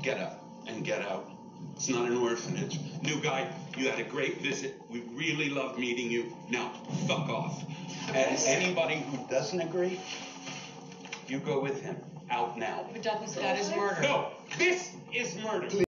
get up and get out. It's not an orphanage. New guy, you had a great visit. We really loved meeting you. Now, fuck off. And anybody who doesn't agree, you go with him. Out now. But Douglas, that is murder. No, this is murder.